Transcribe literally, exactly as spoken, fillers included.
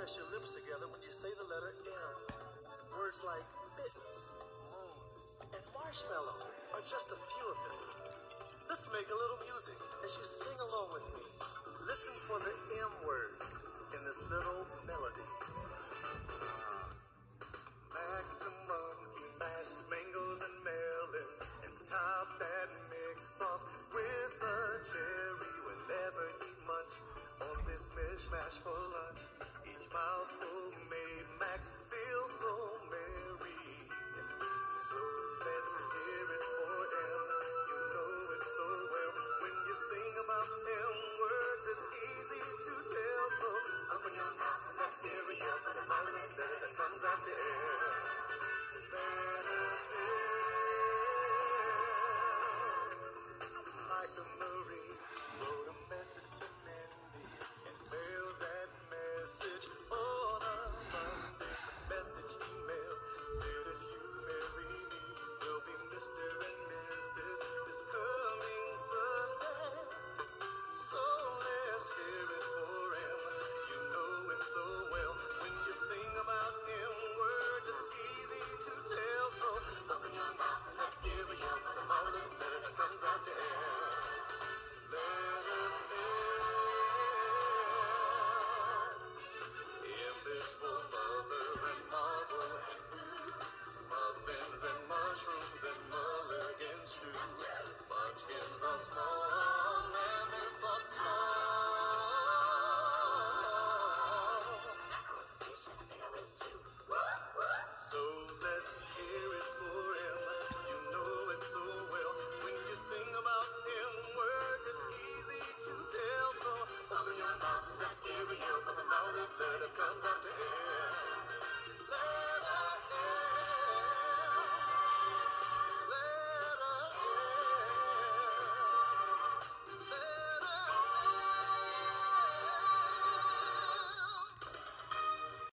press your lips together when you say the letter M. Words like mittens, moon, and marshmallow are just a few of them. Let's make a little music as you sing along with me. Listen for the M words in this little melody.